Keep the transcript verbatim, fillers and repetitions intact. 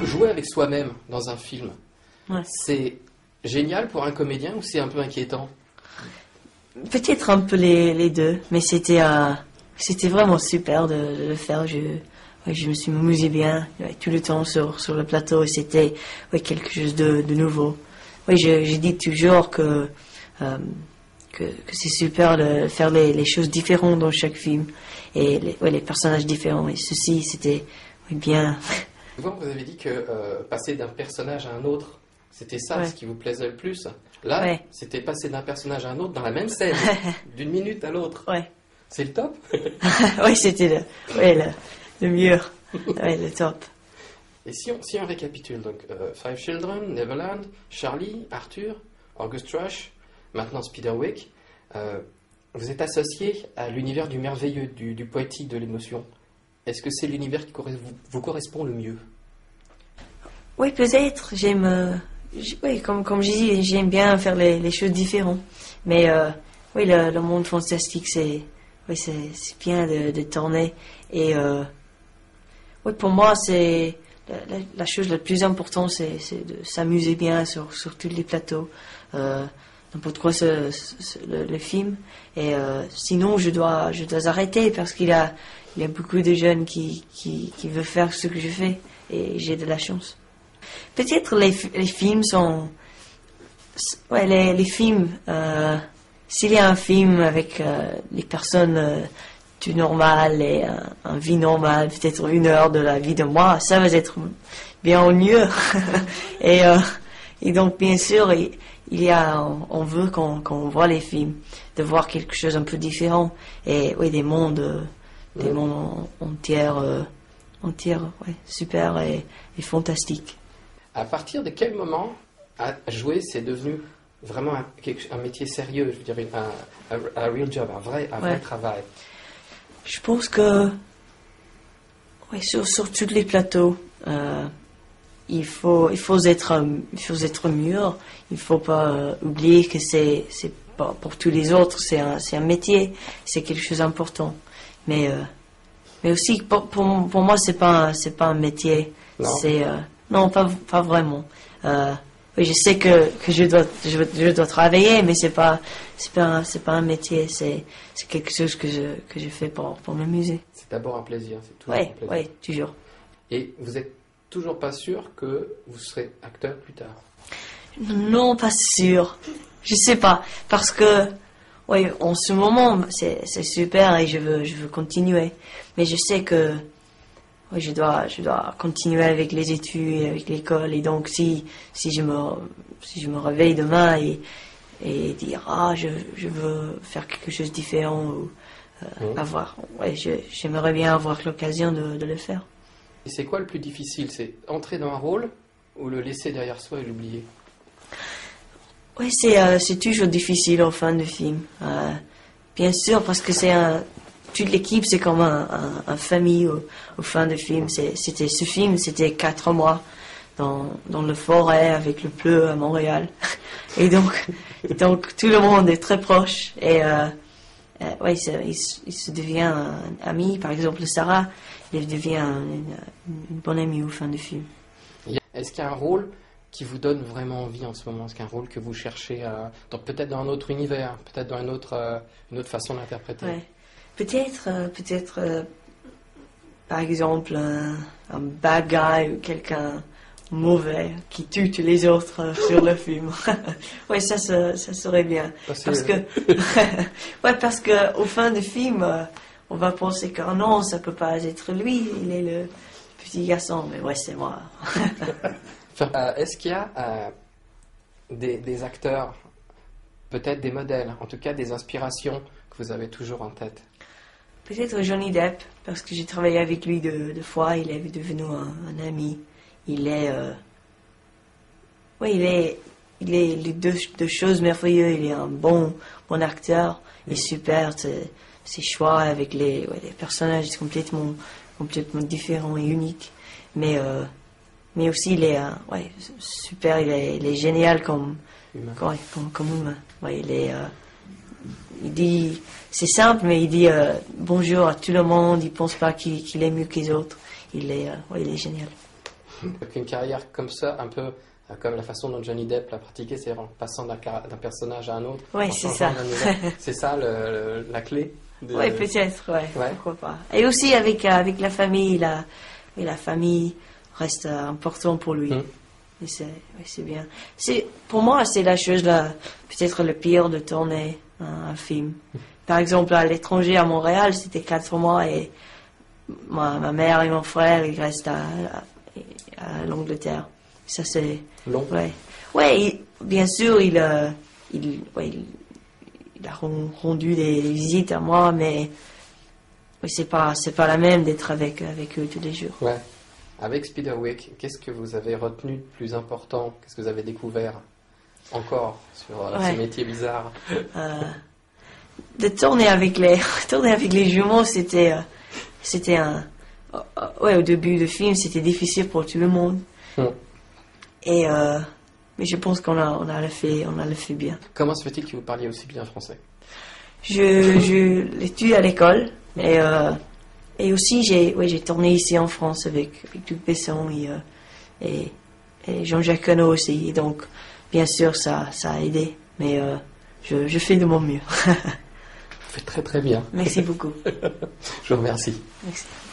jouer avec soi-même dans un film, ouais. c'est génial pour un comédien ou c'est un peu inquiétant? Peut-être un peu les, les deux, mais c'était euh, c'était vraiment super de, de le faire. Je, ouais, je me suis amusé bien ouais, tout le temps sur, sur le plateau et c'était ouais, quelque chose de, de nouveau. Ouais, je, je dis toujours que, euh, que, que c'est super de faire les, les choses différentes dans chaque film et les, ouais, les personnages différents. Et ceci, c'était ouais, bien. Souvent, vous avez dit que euh, passer d'un personnage à un autre, c'était ça ouais. ce qui vous plaisait le plus. Là, ouais. c'était passer d'un personnage à un autre dans la même scène, d'une minute à l'autre. Ouais. C'est le top. Oui, c'était le, ouais, le, le mieux, ouais, le top. Et si on, si on récapitule, donc euh, Five Children, Neverland, Charlie, Arthur, August Rush, maintenant Spiderwick, euh, vous êtes associé à l'univers du merveilleux, du, du poétique, de l'émotion. Est-ce que c'est l'univers qui vous, vous correspond le mieux? Oui, peut-être. J'aime... Euh... Oui, comme, comme je dis, j'aime bien faire les, les choses différentes. Mais euh, oui, le, le monde fantastique, c'est oui, c'est bien de, de tourner. Et euh, oui, pour moi, c'est la, la, la chose la plus importante, c'est de s'amuser bien sur, sur tous les plateaux, euh, n'importe quoi ce, ce, le, le film. Et euh, sinon, je dois, je dois arrêter parce qu'il y a, il y a beaucoup de jeunes qui, qui, qui veulent faire ce que je fais. Et j'ai de la chance. Peut-être les, les films sont... Ouais, les, les films... Euh, s'il y a un film avec euh, les personnes euh, du normal et euh, une vie normale, peut-être une heure de la vie de moi, ça va être bien au mieux. et, euh, et donc, bien sûr, il, il y a... On, on veut qu'on qu'on voit les films, de voir quelque chose un peu différent. Et oui, des mondes... Euh, des ouais. mondes entiers... Euh, entiers, ouais, super et, et fantastiques. À partir de quel moment à jouer c'est devenu vraiment un, un métier sérieux, je veux dire un, un, un real job, un vrai, un vrai ouais. travail? Je pense que ouais, sur, sur tous les plateaux, euh, il faut il faut être il faut être mûr. Il faut pas euh, oublier que c'est c'est pas pour tous les autres, c'est un c'est un métier, c'est quelque chose d'important. Mais euh, mais aussi pour pour, pour moi c'est pas c'est pas un métier, non. c'est euh, non, pas, pas vraiment. Euh, oui, je sais que, que je, dois, je, je dois travailler, mais c'est pas, c'est pas, c'est pas un métier, c'est, c'est quelque chose que je, que je fais pour, pour m'amuser. C'est d'abord un plaisir, c'est toujours ouais, un plaisir. Oui, toujours. Et vous êtes toujours pas sûr que vous serez acteur plus tard? Non, pas sûr. Je sais pas, parce que, oui, en ce moment, c'est, c'est super et je veux, je veux continuer. Mais je sais que oui, je dois, je dois continuer avec les études, avec l'école, et donc si, si je me, si je me réveille demain et, et dire ah je, je veux faire quelque chose de différent ou euh, mmh. avoir, ouais, j'aimerais bien avoir l'occasion de, de le faire. Et c'est quoi le plus difficile, c'est entrer dans un rôle ou le laisser derrière soi et l'oublier? Oui, c'est, euh, c'est toujours difficile en fin de film, euh, bien sûr parce que c'est un toute l'équipe, c'est comme un, un, un famille au, au fin du film. C'était ce film, c'était quatre mois dans, dans la forêt avec le pleu à Montréal. Et donc, donc tout le monde est très proche. Et euh, euh, ouais, il, il se devient un ami. Par exemple, Sarah, il devient un, une, une bonne amie au fin du film. Est-ce qu'il y a un rôle qui vous donne vraiment envie en ce moment? Est-ce qu'il y a un rôle que vous cherchez, à, peut-être dans un autre univers, peut-être dans une autre, euh, une autre façon d'interpréter? Ouais. Peut-être, euh, peut-être, euh, par exemple, un, un bad guy ou quelqu'un mauvais qui tue tous les autres euh, sur le film. Oui, ça, ça, ça serait bien. Parce, parce que, ouais, parce que au fin du film, euh, on va penser que oh non, ça peut pas être lui. Il est le petit garçon, mais ouais, c'est moi. euh, Est-ce qu'il y a euh, des, des acteurs, peut-être des modèles, en tout cas des inspirations que vous avez toujours en tête? Peut-être Johnny Depp, parce que j'ai travaillé avec lui deux de fois, il est devenu un, un ami. Il est... Euh... Oui, il est... Il est les deux, deux choses merveilleuses. Il est un bon, bon acteur. Il est super. Ses choix avec les, ouais, les personnages complètement, complètement différents et uniques. Mais, euh, mais aussi, il est euh, ouais, super. Il est, il est génial comme humain. Comme, comme, comme humain. Ouais, il est... Euh, il dit... C'est simple, mais il dit euh, bonjour à tout le monde. Il pense pas qu'il qu'il est mieux que les autres. Il est, euh, ouais, il est génial. Donc une carrière comme ça, un peu euh, comme la façon dont Johnny Depp l'a pratiqué, c'est en passant d'un car- d'un personnage à un autre. Ouais, en c'est changeant ça. d'un univers. C'est ça le- le- la clé de- Oui, peut-être, ouais, Ouais. pourquoi pas. Et aussi avec, euh, avec la famille, la, et la famille reste euh, important pour lui. Mm. Et c'est, oui, c'est bien. C'est, pour moi, c'est la chose la, peut-être le pire de tourner un, un film. Par exemple, à l'étranger, à Montréal, c'était quatre mois et ma, ma mère et mon frère, ils restent à, à, à l'Angleterre. Ça, c'est, long. ouais. Ouais, il- bien sûr, il, euh, il, ouais, il, il a ren- rendu des visites à moi, mais oui, c'est pas, c'est pas la même d'être avec, avec eux tous les jours. Ouais. Avec Spiderwick, qu'est-ce que vous avez retenu de plus important? Qu'est-ce que vous avez découvert encore sur euh, Ouais. ce métier bizarre? Euh, de tourner avec les, tourner avec les jumeaux, c'était, euh, c'était un, euh, euh, ouais, au début du film, c'était difficile pour tout le monde. Hmm. Et, euh, mais je pense qu'on a, on a le fait, on a le fait bien. Comment se fait-il que vous parliez aussi bien français? Je, je l'étudie à l'école, et, euh, et aussi j'ai, ouais, j'ai tourné ici en France avec, avec Luc Besson et, euh, et, et Jean-Jacques Hano aussi. Et donc, bien sûr, ça, ça a aidé, mais euh, je, je fais de mon mieux. Vous faites très très bien. Merci beaucoup. Je vous remercie. Merci.